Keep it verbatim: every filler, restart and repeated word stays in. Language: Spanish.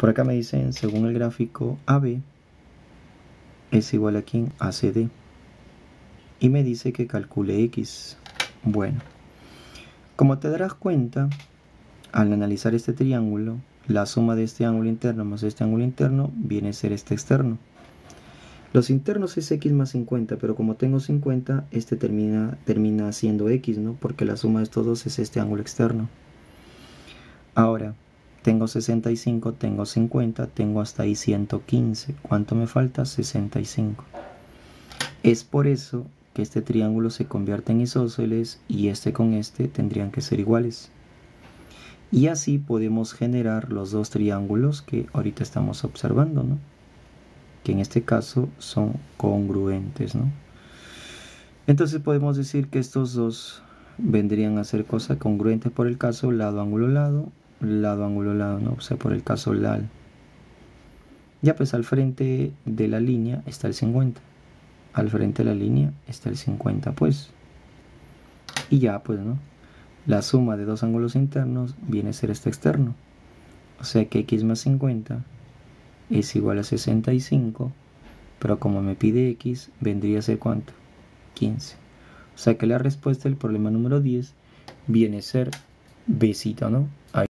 Por acá me dicen, según el gráfico, A B es igual a ¿quién? A C D. Y me dice que calcule X. Bueno, como te darás cuenta, al analizar este triángulo, la suma de este ángulo interno más este ángulo interno viene a ser este externo. Los internos es X más cincuenta, pero como tengo cincuenta, este termina, termina siendo X, ¿no? Porque la suma de estos dos es este ángulo externo. Ahora, tengo sesenta y cinco, tengo cincuenta, tengo hasta ahí ciento quince. ¿Cuánto me falta? sesenta y cinco. Es por eso que este triángulo se convierte en isósceles y este con este tendrían que ser iguales. Y así podemos generar los dos triángulos que ahorita estamos observando, ¿no? Que en este caso son congruentes, ¿no? Entonces podemos decir que estos dos vendrían a ser cosas congruentes por el caso lado, ángulo, lado, lado, ángulo, lado, ¿no? O sea, por el caso lal. Ya pues al frente de la línea está el cincuenta. Al frente de la línea está el cincuenta, pues. Y ya, pues, ¿no? La suma de dos ángulos internos viene a ser este externo. O sea que X más cincuenta es igual a sesenta y cinco, pero como me pide X, vendría a ser ¿cuánto? quince. O sea que la respuesta del problema número diez viene a ser Bcito, ¿no?